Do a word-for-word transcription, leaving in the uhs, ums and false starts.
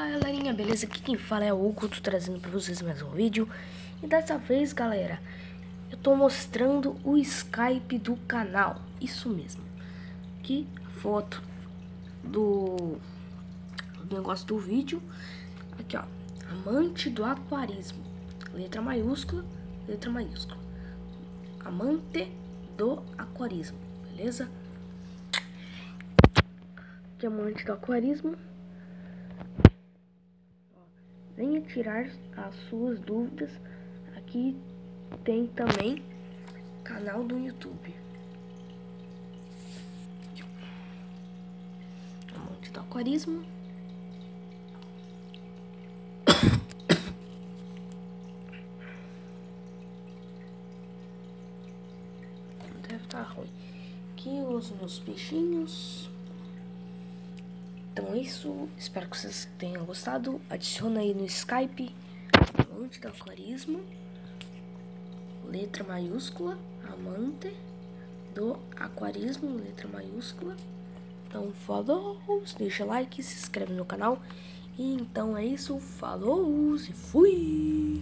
Fala galerinha, beleza? Aqui quem fala é o Hugo, tô trazendo pra vocês mais um vídeo. E dessa vez, galera, eu tô mostrando o Skype do canal. Isso mesmo. Aqui a foto do, do negócio do vídeo. Aqui ó, amante do aquarismo. Letra maiúscula, letra maiúscula. Amante do aquarismo, beleza? Aqui amante do aquarismo. Venha tirar as suas dúvidas. Aqui tem também canal do YouTube. Amante do aquarismo. Deve estar ruim. Aqui os meus peixinhos. Então é isso, espero que vocês tenham gostado. Adiciona aí no Skype amante do aquarismo, letra maiúscula, amante do aquarismo, letra maiúscula. Então falou, deixa like, se inscreve no canal. E então é isso, falou e fui!